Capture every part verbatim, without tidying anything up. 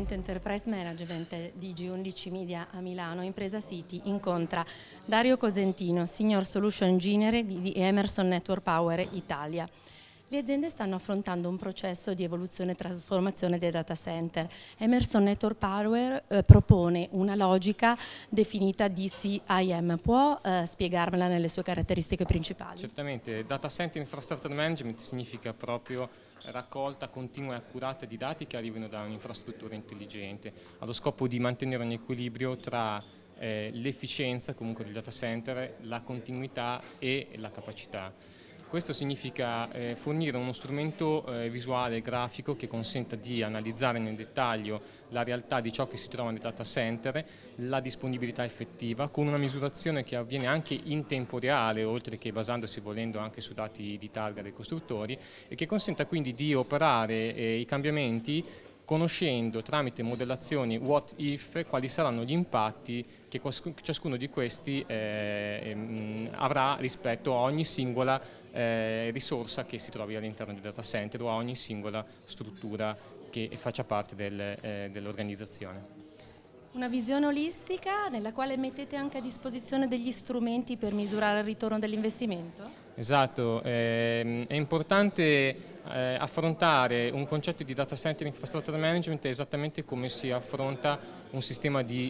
evento Enterprise Management di G undici Media a Milano, Impresa City, incontra Dario Cosentino, Senior Solution Engineer di Emerson Network Power Italia. Le aziende stanno affrontando un processo di evoluzione e trasformazione dei data center. Emerson Network Power eh, propone una logica definita D C I M. Può eh, spiegarmela nelle sue caratteristiche principali? Certamente, Data Center Infrastructure Management significa proprio raccolta continua e accurata di dati che arrivano da un'infrastruttura intelligente, allo scopo di mantenere un equilibrio tra eh, l'efficienza comunque del data center, la continuità e la capacità. Questo significa eh, fornire uno strumento eh, visuale e grafico che consenta di analizzare nel dettaglio la realtà di ciò che si trova nel data center, la disponibilità effettiva, con una misurazione che avviene anche in tempo reale, oltre che basandosi volendo anche su dati di targa dei costruttori, e che consenta quindi di operare eh, i cambiamenti conoscendo tramite modellazioni what if quali saranno gli impatti che ciascuno di questi eh, ehm, avrà rispetto a ogni singola eh, risorsa che si trovi all'interno del data center o a ogni singola struttura che faccia parte del, eh, dell'organizzazione. Una visione olistica nella quale mettete anche a disposizione degli strumenti per misurare il ritorno dell'investimento? Esatto, ehm, è importante eh, affrontare un concetto di data center infrastructure management esattamente come si affronta un sistema di,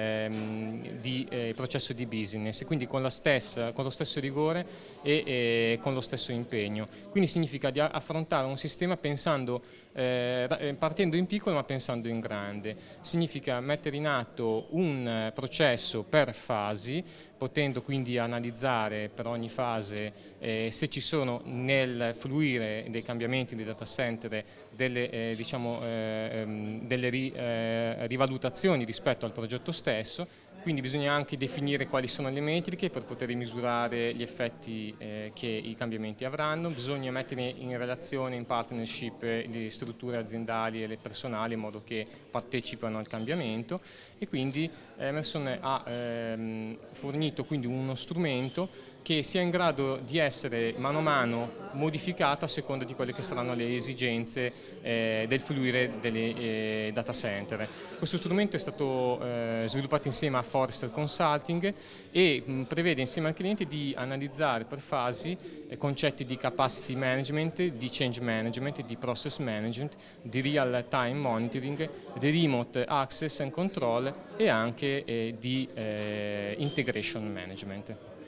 ehm, di eh, processo di business, quindi con, la stessa, con lo stesso rigore e eh, con lo stesso impegno. Quindi significa di affrontare un sistema pensando, eh, partendo in piccolo ma pensando in grande. Significa mettere in atto un processo per fasi, potendo quindi analizzare per ogni fase eh, se ci sono nel fluire dei cambiamenti dei data center delle, eh, diciamo, eh, delle ri, eh, rivalutazioni rispetto al progetto stesso. Quindi bisogna anche definire quali sono le metriche per poter misurare gli effetti eh, che i cambiamenti avranno, bisogna mettere in relazione, in partnership, le strutture aziendali e le personali in modo che partecipano al cambiamento, e quindi Emerson ha ehm, fornito quindi uno strumento che sia in grado di essere mano a mano modificato a seconda di quelle che saranno le esigenze eh, del fluire delle eh, data center. Questo strumento è stato eh, sviluppato insieme a Forrester Consulting e mh, prevede insieme al cliente di analizzare per fasi eh, concetti di capacity management, di change management, di process management, di real time monitoring, di remote access and control e anche eh, di eh, integration management.